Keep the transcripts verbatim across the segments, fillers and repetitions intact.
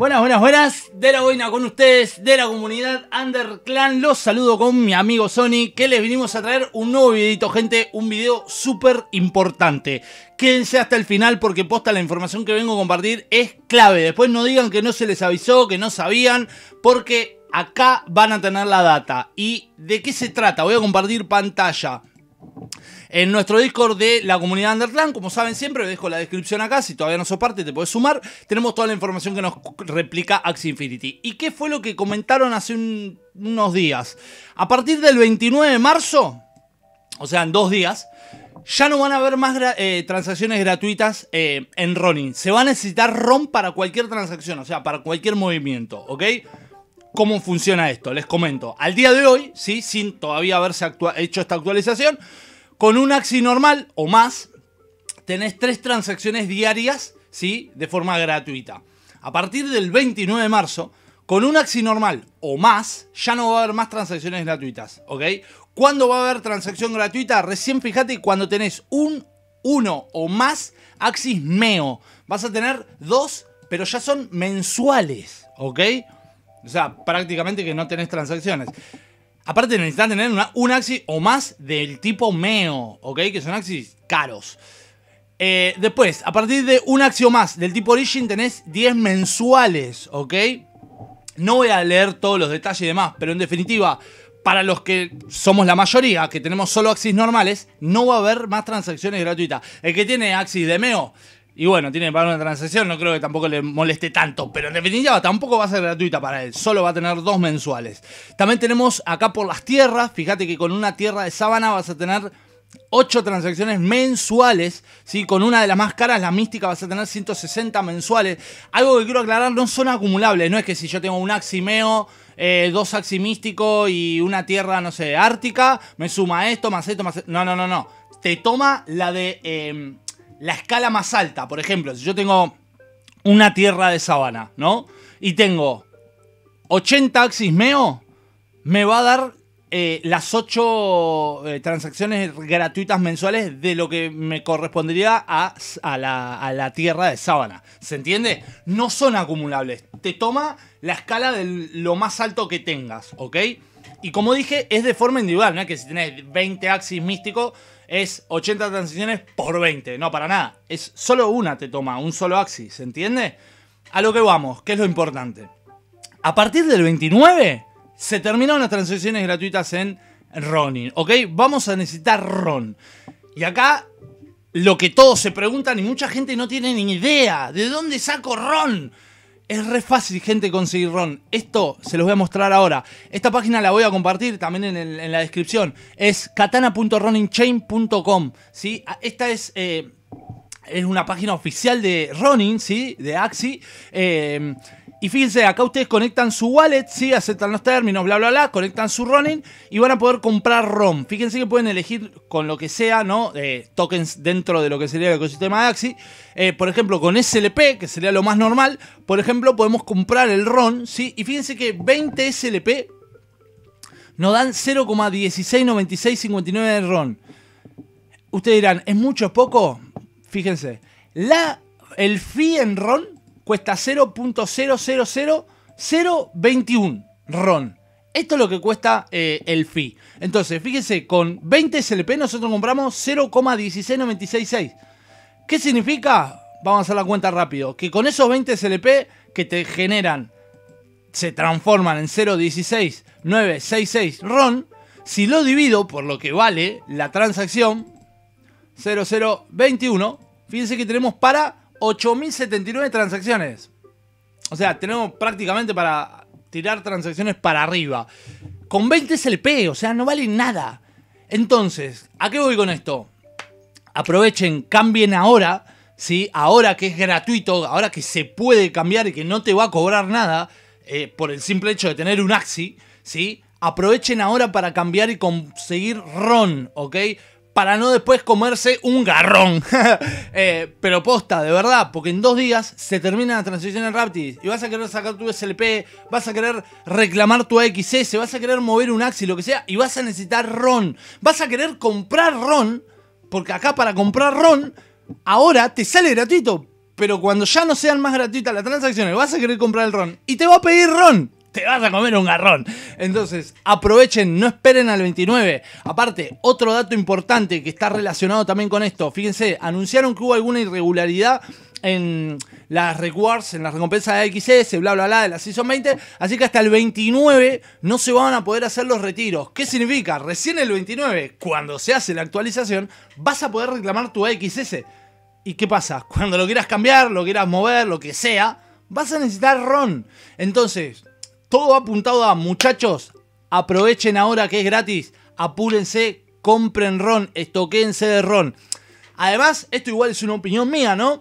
Buenas, buenas, buenas, de la boina con ustedes, de la comunidad Underclan. Los saludo con mi amigo Sony, que les vinimos a traer un nuevo videito, gente. Un video súper importante. Quédense hasta el final porque posta la información que vengo a compartir es clave. Después no digan que no se les avisó, que no sabían, porque acá van a tener la data. ¿Y de qué se trata? Voy a compartir pantalla en nuestro Discord de la comunidad Underclan. Como saben siempre, dejo la descripción acá. Si todavía no sos parte, te podés sumar. Tenemos toda la información que nos replica Axie Infinity. ¿Y qué fue lo que comentaron hace un, unos días? A partir del veintinueve de marzo, o sea, en dos días, ya no van a haber más eh, transacciones gratuitas eh, en Ronin. Se va a necesitar ROM para cualquier transacción, o sea, para cualquier movimiento, ¿ok? ¿Cómo funciona esto? Les comento. Al día de hoy, ¿sí? Sin todavía haberse hecho esta actualización, con un Axie normal o más, tenés tres transacciones diarias, ¿sí? De forma gratuita. A partir del veintinueve de marzo, con un Axie normal o más, ya no va a haber más transacciones gratuitas, ¿ok? ¿Cuándo va a haber transacción gratuita? Recién fíjate cuando tenés un, uno o más Axies Meo. Vas a tener dos, pero ya son mensuales, ¿ok? O sea, prácticamente que no tenés transacciones. Aparte necesitas tener una, un Axie o más del tipo Meo, ¿ok? Que son Axies caros. Eh, después, a partir de un Axie o más del tipo Origin tenés diez mensuales, ¿ok? No voy a leer todos los detalles y demás, pero en definitiva, para los que somos la mayoría, que tenemos solo Axies normales, no va a haber más transacciones gratuitas. El que tiene Axies de Meo, y bueno, tiene que pagar una transacción, no creo que tampoco le moleste tanto, pero en definitiva tampoco va a ser gratuita para él, solo va a tener dos mensuales. También tenemos acá por las tierras, fíjate que con una tierra de sábana vas a tener ocho transacciones mensuales, ¿sí? Con una de las más caras, la mística, vas a tener ciento sesenta mensuales. Algo que quiero aclarar, no son acumulables, no es que si yo tengo un Axie Meo, eh, dos Axie místico y una tierra, no sé, ártica, me suma esto, más esto, más esto. No, no, no, no. Te toma la de... Eh, la escala más alta. Por ejemplo, si yo tengo una tierra de sabana, ¿no? Y tengo ochenta Axies Meo, me va a dar eh, las ocho eh, transacciones gratuitas mensuales de lo que me correspondería a, a, la, a la tierra de sábana. ¿Se entiende? No son acumulables. Te toma la escala de lo más alto que tengas, ¿ok? Y como dije, es de forma individual, no es que si tenés veinte Axies místicos es ochenta transacciones por veinte. No, para nada. Es solo una te toma, un solo Axie, ¿se entiende? A lo que vamos, que es lo importante. A partir del veintinueve se terminaron las transacciones gratuitas en Ronin, ¿ok? Vamos a necesitar RON. Y acá lo que todos se preguntan y mucha gente no tiene ni idea. ¿De dónde saco RON? Es re fácil, gente, conseguir RON. Esto se los voy a mostrar ahora. Esta página la voy a compartir también en, el, en la descripción. Es katana punto ronin chain punto com, ¿sí? Esta es, eh, es una página oficial de Ronin, ¿sí? De Axie. Eh, y fíjense, acá ustedes conectan su wallet, ¿sí? Aceptan los términos, bla, bla, bla. Conectan su Ronin y van a poder comprar ROM. Fíjense que pueden elegir con lo que sea, ¿no? Eh, tokens dentro de lo que sería el ecosistema de Axie. Eh, por ejemplo, con S L P, que sería lo más normal, por ejemplo, podemos comprar el RON, ¿sí? Y fíjense que veinte S L P nos dan cero coma dieciséis noventa y seis cincuenta y nueve de RON. Ustedes dirán, ¿es mucho o es poco? Fíjense, la, el fee en RON cuesta cero punto cero cero cero cero veintiuno RON. Esto es lo que cuesta eh, el fee. Entonces, fíjense, con veinte S L P nosotros compramos cero coma dieciséis noventa y seis seis. ¿Qué significa? Vamos a hacer la cuenta rápido. Que con esos veinte S L P que te generan, se transforman en cero coma dieciséis novecientos sesenta y seis RON. Si lo divido por lo que vale la transacción, cero coma cero veintiuno, fíjense que tenemos para ocho mil setenta y nueve transacciones. O sea, tenemos prácticamente para tirar transacciones para arriba. Con veinte S L P, o sea, no vale nada. Entonces, ¿a qué voy con esto? Aprovechen, cambien ahora, ¿sí? Ahora que es gratuito, ahora que se puede cambiar y que no te va a cobrar nada eh, por el simple hecho de tener un Axie, ¿sí? Aprovechen ahora para cambiar y conseguir RON, ¿ok? Para no después comerse un garrón. eh, pero posta, de verdad, porque en dos días se termina la transición en Raptis y vas a querer sacar tu S L P, vas a querer reclamar tu A X S, vas a querer mover un Axie, lo que sea, y vas a necesitar RON. Vas a querer comprar RON, porque acá para comprar RON, ahora te sale gratuito. pero cuando ya no sean más gratuitas las transacciones, vas a querer comprar el ron y te va a pedir ron. Te vas a comer un garrón. Entonces, aprovechen, no esperen al veintinueve. Aparte, otro dato importante que está relacionado también con esto. Fíjense, anunciaron que hubo alguna irregularidad en las rewards, en las recompensas de X S, bla bla bla, de la Season veinte. Así que hasta el veintinueve no se van a poder hacer los retiros. ¿Qué significa? Recién el veintinueve, cuando se hace la actualización, vas a poder reclamar tu X S. ¿Y qué pasa? Cuando lo quieras cambiar, lo quieras mover, lo que sea, vas a necesitar ron. Entonces, todo apuntado a, muchachos, aprovechen ahora que es gratis, apúrense, compren ron, estoquéense de ron. Además, esto igual es una opinión mía, ¿no?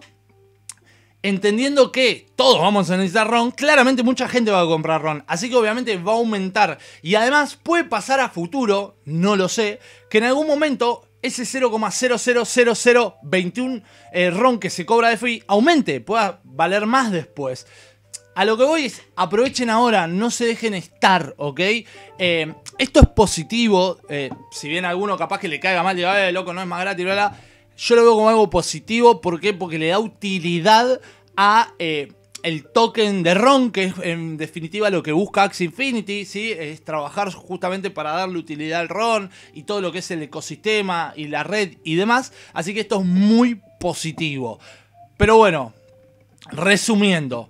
Entendiendo que todos vamos a necesitar ron, claramente mucha gente va a comprar ron, así que obviamente va a aumentar. Y además puede pasar a futuro, no lo sé, que en algún momento ese cero coma cero cero cero cero veintiuno eh, ron que se cobra de fee aumente, pueda valer más después. A lo que voy es, aprovechen ahora, no se dejen estar, ¿ok? Eh, esto es positivo, eh, si bien a alguno capaz que le caiga mal, diga, eh, loco, no es más gratis, bla, bla. Yo lo veo como algo positivo, ¿por qué? Porque le da utilidad a eh, el token de ron, que es en definitiva lo que busca Axie Infinity, ¿sí? Es trabajar justamente para darle utilidad al ron y todo lo que es el ecosistema y la red y demás. Así que esto es muy positivo. Pero bueno, resumiendo.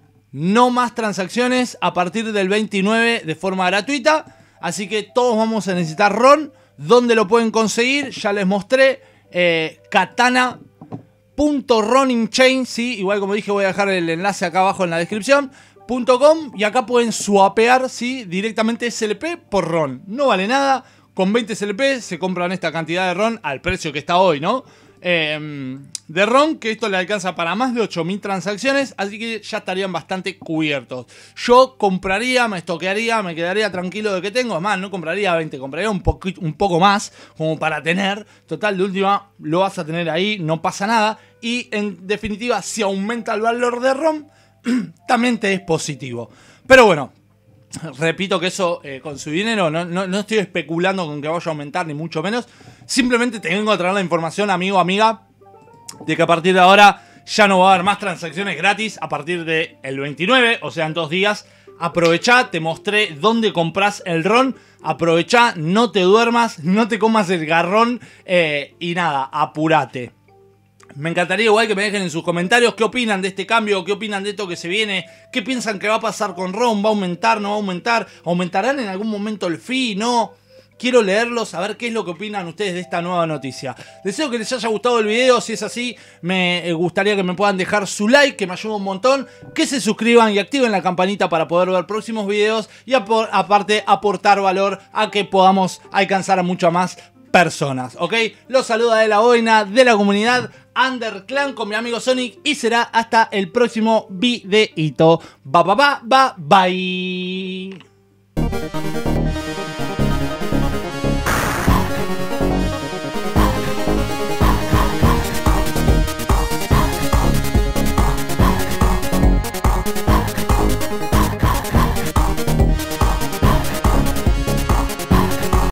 No más transacciones a partir del veintinueve de forma gratuita. Así que todos vamos a necesitar ron. ¿Dónde lo pueden conseguir? Ya les mostré. Eh, Katana punto running chain, sí, igual como dije voy a dejar el enlace acá abajo en la descripción. .com, y acá pueden swapear, sí, directamente S L P por ron. No vale nada. Con veinte S L P se compran esta cantidad de ron al precio que está hoy, ¿no? Eh, de ron, que esto le alcanza para más de ocho mil transacciones, así que ya estarían bastante cubiertos. Yo compraría, me estoquearía, me quedaría tranquilo de que tengo. Es más, no compraría veinte, compraría un, poquito, un poco más, como para tener. Total, de última, lo vas a tener ahí, no pasa nada. Y en definitiva, si aumenta el valor de ron, también te es positivo. Pero bueno, repito que eso eh, con su dinero no, no, no estoy especulando con que vaya a aumentar ni mucho menos. Simplemente te vengo a traer la información, amigo, amiga, de que a partir de ahora ya no va a haber más transacciones gratis a partir del veintinueve, o sea en dos días. Aprovechá, te mostré dónde compras el ron. Aprovechá, no te duermas, no te comas el garrón eh, y nada, apurate. Me encantaría igual que me dejen en sus comentarios qué opinan de este cambio, qué opinan de esto que se viene, qué piensan que va a pasar con ron, va a aumentar, no va a aumentar, aumentarán en algún momento el fee, no. Quiero leerlos, a ver qué es lo que opinan ustedes de esta nueva noticia. Deseo que les haya gustado el video, si es así, me gustaría que me puedan dejar su like, que me ayuda un montón, que se suscriban y activen la campanita para poder ver próximos videos y aparte aportar valor a que podamos alcanzar a muchas más personas, ¿ok? Los saluda de la boina, de la comunidad Underclan con mi amigo Sonic y será hasta el próximo videito. Ba ba ba ba bye.